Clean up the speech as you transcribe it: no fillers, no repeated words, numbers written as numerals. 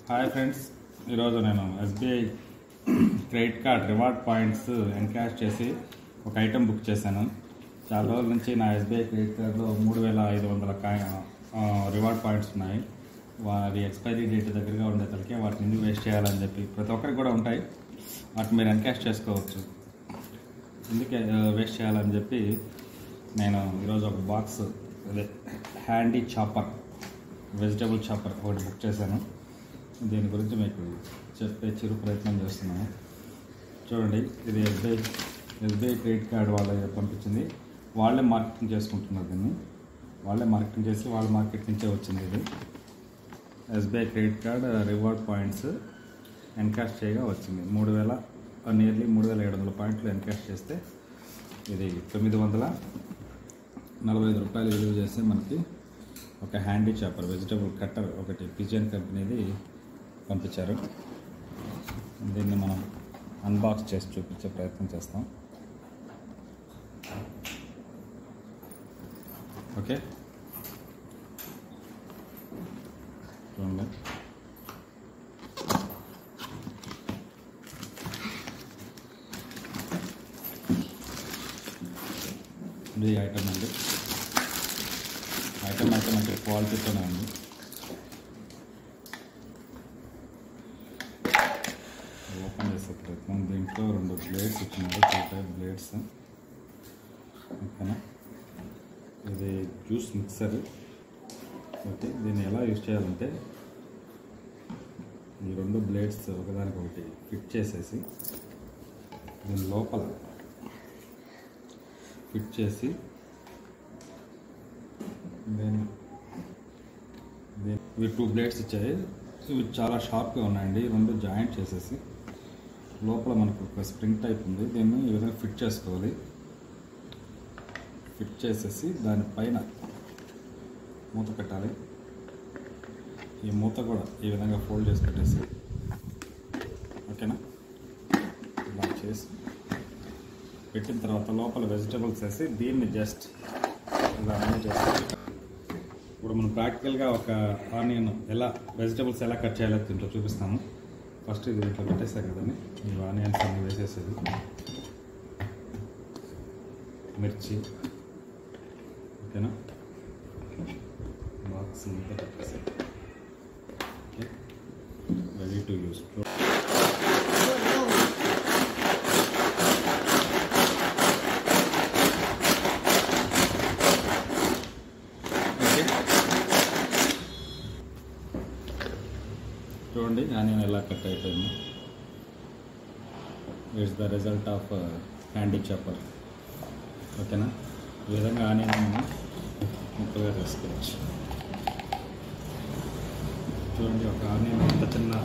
Hi friends, ఈరోజు నేను SBI credit card reward points encash చేసి ఒక ఐటెం బుక్ చేశాను. చాలా రోజుల నుంచి నా ఎస్బీఐ క్రెడిట్ కార్డులో 3500 రివార్డ్ పాయింట్స్ ఉన్నాయి. వారి ఎక్స్పైరీ డేట్ దగ్గరగా ఉండేసరికి వాటిని ఎందుకు వేస్ట్ చేయాలని చెప్పి ప్రతి ఒక్కరికి కూడా ఉంటాయి. వాటిని మీరు ఎన్కాష్ చేసుకోవచ్చు. ఎందుకే వేస్ట్ చేయాలని చెప్పి నేను ఈరోజు ఒక బాక్స్ అదే హ్యాండీ చాపర్ వెజిటబుల్ చాపర్ ఒకటి బుక్ చేశాను. దీని గురించి మీకు చెప్పే చిరు ప్రయత్నం చేస్తున్నాను. చూడండి, ఇది ఎస్బీఐ క్రెడిట్ కార్డు వాళ్ళ పంపించింది. వాళ్ళే మార్కెటింగ్ చేసుకుంటున్నారు. దీన్ని వాళ్ళే మార్కెటింగ్ చేసి వాళ్ళ మార్కెట్ నుంచే వచ్చింది. ఇది SBI credit card reward points encash చేయగా వచ్చింది. నియర్లీ 3700 పాయింట్లు ఎన్కాష్ చేస్తే ఇది 945 రూపాయలు విలువ చేస్తే మనకి ఒక హ్యాండీ చాపర్ వెజిటబుల్ కట్టర్ ఒకటి పిజియన్ కంపెనీది పంపించారు. దీన్ని మనం అన్బాక్స్ చేసి చూపించే ప్రయత్నం చేస్తాం. ఓకే, చూడండి. ఇది ఐటమ్ అండి. ఐటమ్ అయితే మంచి క్వాలిటీతోనే ఉంది. ఓపెన్ చేసే ప్రయత్నం. దీంట్లో 2 బ్లేడ్స్ ఇచ్చినారు, 2 టైప్ బ్లేడ్స్. ఓకేనా, ఇది జ్యూస్ మిక్సర్. ఓకే, దీన్ని ఎలా యూజ్ చేయాలంటే ఈ 2 బ్లేడ్స్ ఒకదానికొకటి ఫిట్ చేసేసి దీని లోపల ఫిట్ చేసి ఇవి 2 బ్లేడ్స్ ఇచ్చాయి. ఇవి చాలా షార్ప్గా ఉన్నాయండి. 2 జాయింట్ చేసేసి లోపల మనకు ఒక స్ప్రింగ్ టైప్ ఉంది. దీన్ని ఈ విధంగా ఫిట్ చేసుకోవాలి. ఫిట్ చేసేసి దానిపైన మూత పెట్టాలి. ఈ మూత కూడా ఈ విధంగా ఫోల్డ్ చేసి పెట్టేసి, ఓకేనా, ఇలా చేసి పెట్టిన తర్వాత లోపల వెజిటబుల్స్ వేసి దీన్ని జస్ట్ ఇలా అన్నీ చేసి ఇప్పుడు మనం ప్రాక్టికల్గా ఒక ఆనియన్ వెజిటబుల్స్ ఎలా కట్ చేయాలో దీంట్లో చూపిస్తాము. ఫస్ట్ ఇది ఇట్లా పెట్టేసారు కదండి, ఈ ఆనియన్స్ అన్నీ వేసేసేది. మిర్చి, ఓకేనా, బాక్స్ అంతా పెట్టేసారు. Okay, ready to use. చూడండి, ఆనియన్ ఎలా కట్ అయిపోయింది. It's the result of handy chopper. ఓకేనా, ఈ విధంగా ఆనియన్ మనం ముక్కలుగా చేసుకోవచ్చు. చూడండి, ఒక ఆనియన్ ఎంత చిన్న